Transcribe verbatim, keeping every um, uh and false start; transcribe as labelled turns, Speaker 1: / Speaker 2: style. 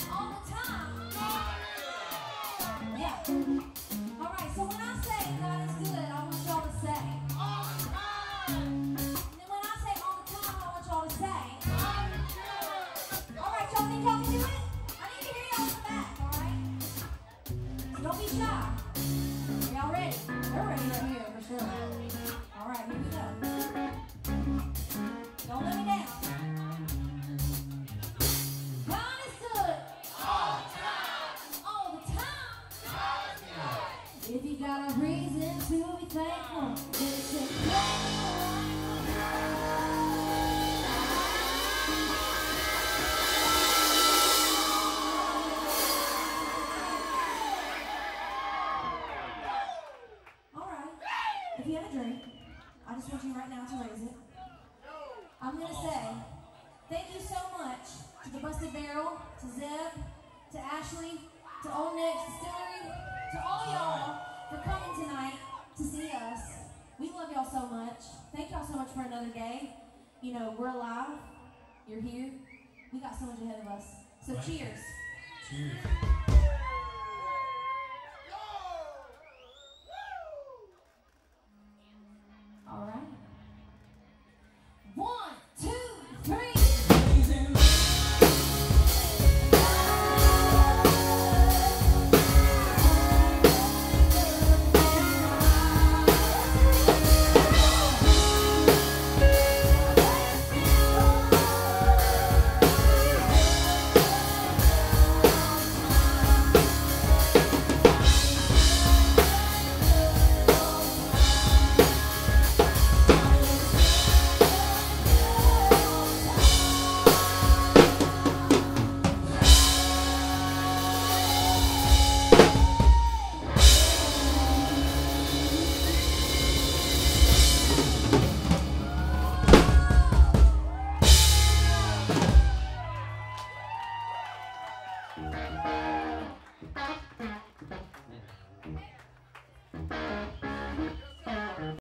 Speaker 1: All the time. Yeah. All right, so when I say God is good, I want y'all to say. All the time. And then when I say all the time, I want y'all to say. All right, y'all think y'all can do it? I need to hear y'all in the back, all right? So don't be shy. Are y'all ready? They're ready right here, for sure. All right, here we go. Don't let me down. God is good. All the time. All the time. God is good. If you got a reason to be thankful, then it's a All right. If you have a drink, I just want you right now to raise it. I'm going to say, thank you so much to the Busted Barrel, to Zeb, to Ashley, to Old Nick's Distillery, to all y'all for coming tonight to see us. We love y'all so much. Thank y'all so much for another day. You know, we're alive. You're here. We got so much ahead of us. So cheers.
Speaker 2: Cheers.